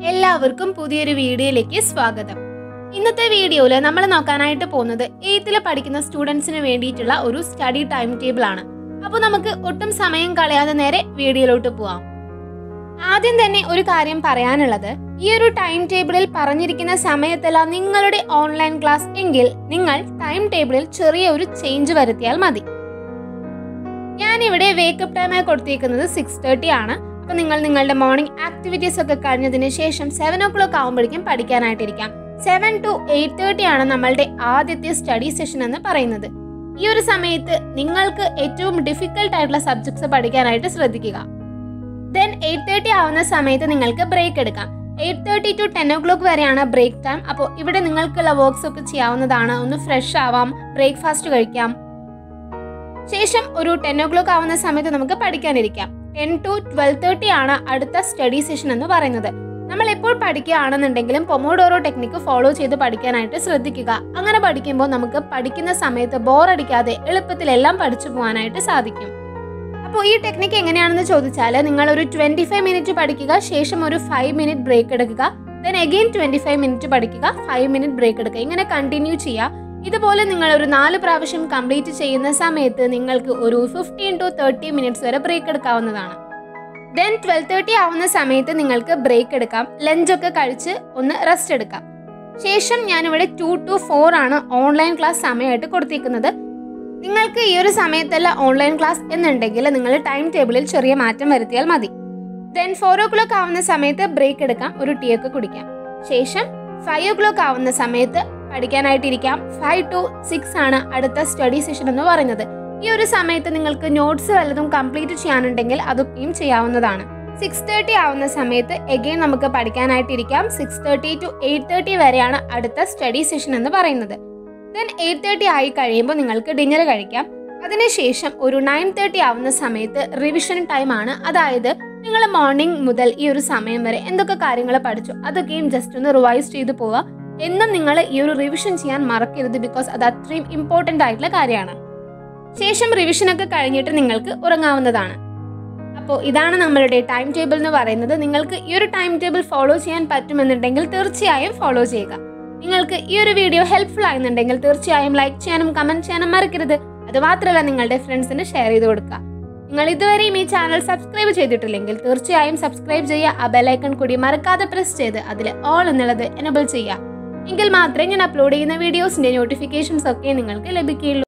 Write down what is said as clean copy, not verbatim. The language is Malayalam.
എല്ലാവർക്കും പുതിയൊരു വീഡിയോയിലേക്ക് സ്വാഗതം. ഇന്നത്തെ വീഡിയോയിൽ നമ്മൾ നോക്കാനായിട്ട് പോകുന്നത് 8th പഠിക്കുന്ന സ്റ്റുഡൻസിന് വേണ്ടിയിട്ടുള്ള ഒരു സ്റ്റഡി ടൈം ടേബിൾ ആണ്. അപ്പോൾ നമുക്ക് ഒട്ടും സമയം കളയാതെ നേരെ വീഡിയോയിലോട്ട് പോവാം. ആദ്യം തന്നെ ഒരു കാര്യം പറയാനുള്ളത്, ഈ ഒരു ടൈം ടേബിളിൽ പറഞ്ഞിരിക്കുന്ന സമയത്തല്ല നിങ്ങളുടെ ഓൺലൈൻ ക്ലാസ് എങ്കിൽ നിങ്ങൾ ടൈം ടേബിളിൽ ചെറിയ ഒരു ചേഞ്ച് വരുത്തിയാൽ മതി. ഞാനിവിടെ വേക്കപ്പ് ടൈമായി കൊടുത്തിരിക്കുന്നത് 6:30 ആണ്. അപ്പോൾ നിങ്ങൾ നിങ്ങളുടെ മോർണിംഗ് ആക്ടിവിറ്റീസ് ഒക്കെ കഴിഞ്ഞതിന് ശേഷം 7 o'clock ആകുമ്പോഴേക്കും പഠിക്കാനായിട്ടിരിക്കാം. 7 to 8:30 ആണ് നമ്മളുടെ ആദ്യത്തെ സ്റ്റഡി സെഷൻ എന്ന് പറയുന്നത്. ഈ ഒരു സമയത്ത് നിങ്ങൾക്ക് ഏറ്റവും ഡിഫിക്കൽട്ട് ആയിട്ടുള്ള സബ്ജക്ട്സ് പഠിക്കാനായിട്ട് ശ്രദ്ധിക്കുക. ദെൻ 8:30 ആവുന്ന സമയത്ത് നിങ്ങൾക്ക് ബ്രേക്ക് എടുക്കാം. 8:30 to 10 o'clock വരെയാണ് ബ്രേക്ക് ടൈം. അപ്പോൾ ഇവിടെ നിങ്ങൾക്കുള്ള വർക്ക്സ് ഒക്കെ ചെയ്യാവുന്നതാണ്. ഒന്ന് ഫ്രഷ് ആവാം, ബ്രേക്ക്ഫാസ്റ്റ് കഴിക്കാം. ശേഷം ഒരു 10 o'clock ആവുന്ന സമയത്ത് നമുക്ക് പഠിക്കാനിരിക്കാം. 10 to 12:30 ആണ് അടുത്ത സ്റ്റഡി സെഷൻ എന്ന് പറയുന്നത്. നമ്മൾ എപ്പോൾ പഠിക്കുകയാണെന്നുണ്ടെങ്കിലും പൊമോഡോറോ ടെക്നിക്ക് ഫോളോ ചെയ്ത് പഠിക്കാനായിട്ട് ശ്രദ്ധിക്കുക. അങ്ങനെ പഠിക്കുമ്പോൾ നമുക്ക് പഠിക്കുന്ന സമയത്ത് ബോറടിക്കാതെ എളുപ്പത്തിൽ എല്ലാം പഠിച്ചു പോകാനായിട്ട് സാധിക്കും. അപ്പോൾ ഈ ടെക്നിക്ക് എങ്ങനെയാണെന്ന് ചോദിച്ചാൽ, നിങ്ങൾ ഒരു 25 മിനിറ്റ് പഠിക്കുക, ശേഷം ഒരു 5 മിനിറ്റ് ബ്രേക്ക് എടുക്കുക, ദെൻ അഗെയിൻ 25 മിനിറ്റ് പഠിക്കുക, 5 മിനിറ്റ് ബ്രേക്ക് എടുക്കുക. ഇങ്ങനെ കണ്ടിന്യൂ ചെയ്യുക. ഇതുപോലെ നിങ്ങൾ ഒരു 4 പ്രാവശ്യം കംപ്ലീറ്റ് ചെയ്യുന്ന സമയത്ത് നിങ്ങൾക്ക് ഒരു 15 to 30 മിനിറ്റ്സ് വരെ ബ്രേക്ക് എടുക്കാവുന്നതാണ്. ദെൻ 12:30 ആവുന്ന സമയത്ത് നിങ്ങൾക്ക് ബ്രേക്ക് എടുക്കാം. ലഞ്ചൊക്കെ കഴിച്ച് ഒന്ന് റെസ്റ്റ് എടുക്കാം. ശേഷം ഞാനിവിടെ 2 to 4 ആണ് ഓൺലൈൻ ക്ലാസ് സമയമായിട്ട് കൊടുത്തിരിക്കുന്നത്. നിങ്ങൾക്ക് ഈ ഒരു സമയത്തല്ല ഓൺലൈൻ ക്ലാസ് എന്നുണ്ടെങ്കിൽ നിങ്ങൾ ടൈം ടേബിളിൽ ചെറിയ മാറ്റം വരുത്തിയാൽ മതി. ദെൻ 4 o'clock ആവുന്ന സമയത്ത് ബ്രേക്ക് എടുക്കാം, ഒരു ടീ ഒക്കെ കുടിക്കാം. ശേഷം 5 o'clock ആവുന്ന സമയത്ത് പഠിക്കാനായിട്ടിരിക്കാം. 5 to 6 ആണ് അടുത്ത സ്റ്റഡി സെഷൻ എന്ന് പറയുന്നത്. ഈ ഒരു സമയത്ത് നിങ്ങൾക്ക് നോട്ട്സ് വല്ലതും കംപ്ലീറ്റ് ചെയ്യാനുണ്ടെങ്കിൽ അതൊക്കെയും ചെയ്യാവുന്നതാണ്. 6:30 ആവുന്ന സമയത്ത് എഗെയിൻ നമുക്ക് പഠിക്കാനായിട്ടിരിക്കാം. 6:30 to 8:30 വരെയാണ് അടുത്ത സ്റ്റഡി സെഷൻ എന്ന് പറയുന്നത്. ദെൻ 8:30 ആയി കഴിയുമ്പോൾ നിങ്ങൾക്ക് ഡിന്നർ കഴിക്കാം. അതിനുശേഷം ഒരു 9:30 ആവുന്ന സമയത്ത് റിവിഷൻ ടൈം ആണ്. അതായത് നിങ്ങൾ മോർണിംഗ് മുതൽ ഈ ഒരു സമയം വരെ എന്തൊക്കെ കാര്യങ്ങൾ പഠിച്ചു അതൊക്കെയും ജസ്റ്റ് ഒന്ന് റിവൈസ് ചെയ്ത് പോവുക. എന്നും നിങ്ങൾ ഈ ഒരു റിവിഷൻ ചെയ്യാൻ മറക്കരുത്, ബിക്കോസ് അത് അത്രയും ഇമ്പോർട്ടൻ്റ് ആയിട്ടുള്ള കാര്യമാണ്. ശേഷം റിവിഷനൊക്കെ കഴിഞ്ഞിട്ട് നിങ്ങൾക്ക് ഉറങ്ങാവുന്നതാണ്. അപ്പോൾ ഇതാണ് നമ്മളുടെ ടൈം ടേബിൾ എന്ന് പറയുന്നത്. നിങ്ങൾക്ക് ഈ ഒരു ടൈം ടേബിൾ ഫോളോ ചെയ്യാൻ പറ്റുമെന്നുണ്ടെങ്കിൽ തീർച്ചയായും ഫോളോ ചെയ്യുക. നിങ്ങൾക്ക് ഈ ഒരു വീഡിയോ ഹെൽപ്ഫുൾ ആകുന്നുണ്ടെങ്കിൽ തീർച്ചയായും ലൈക്ക് ചെയ്യാനും കമൻറ്റ് ചെയ്യാനും മറക്കരുത്. അതുമാത്രമല്ല നിങ്ങളുടെ ഫ്രണ്ട്സിന് ഷെയർ ചെയ്ത് കൊടുക്കുക. നിങ്ങൾ ഇതുവരെയും ഈ ചാനൽ സബ്സ്ക്രൈബ് ചെയ്തിട്ടില്ലെങ്കിൽ തീർച്ചയായും സബ്സ്ക്രൈബ് ചെയ്യുക. ആ ബെല്ലൈക്കൺ കൂടി മറക്കാതെ പ്രസ് ചെയ്ത് അതിൽ ഓൾ എന്നുള്ളത് എനേബിൾ ചെയ്യുക. എങ്കിൽ മാത്രമേ ഞാൻ അപ്ലോഡ് ചെയ്യുന്ന വീഡിയോസിൻ്റെ നോട്ടിഫിക്കേഷൻസ് ഒക്കെ നിങ്ങൾക്ക് ലഭിക്കുകയുള്ളൂ.